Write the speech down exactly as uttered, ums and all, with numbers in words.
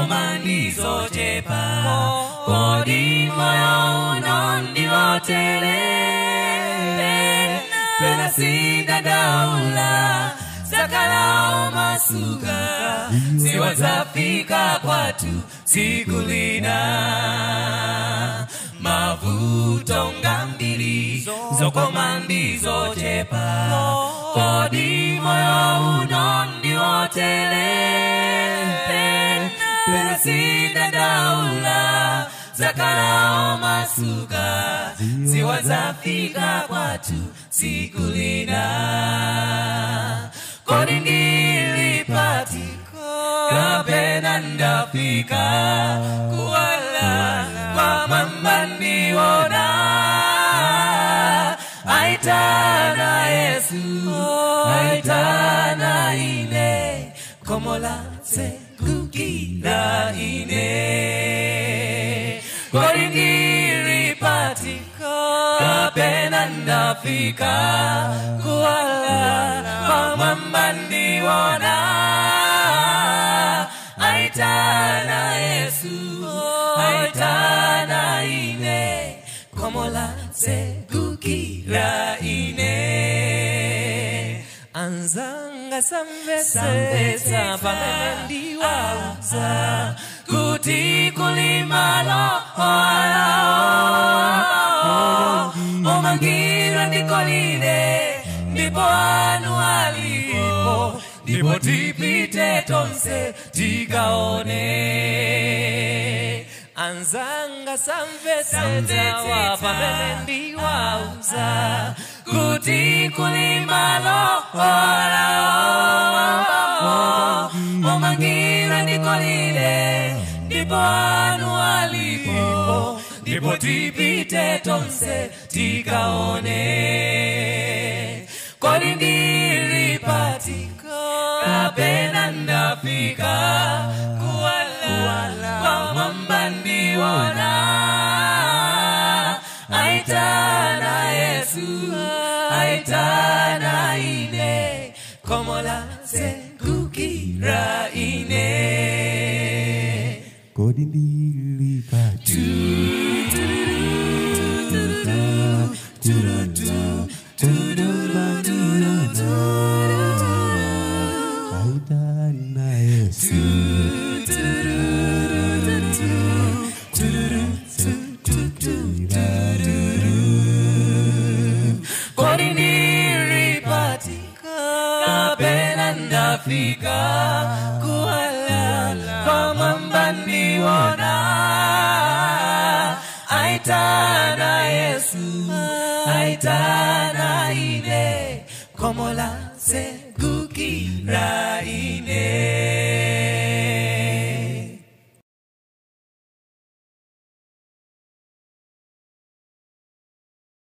komandizo chepa kodi moyo unondi wotele pena sida daula sakala umasuka siwa zafika kwatu sikulina mavuto ngambili zokomandizo chepa kodi moyo unondi wotele pena sida daula zakala masuka siwa zafika kwatu sikulina kodi nilipati kapena ndafika kuwala kwa mambani wona aitana Yesu aitana ine komola se kukila ine kodi nilipati kapena ndafika kuwala kwa mambani wona aitana Yesu aitana ine komola se kukila ine anzanga samvesa pamendi wauza kuti kulimalo omangira ndikolile ndipo anu alipo ndipo tipite tonse tikaone anzanga samvesa pamendi wauza kuti kulimalo omangira ndikolile ndipo anu alipo ndipo tipite tonse tikaone kodi nilipati kapena ndafika kuwala kwa mambani wona aitana Yesu aitana ine komola se kukira ine kodi nilipati aitana Yesu kodi nilipati kapena ndafika kuwala kwa mambani wona aitana Yesu aitana ine komola se kukira ine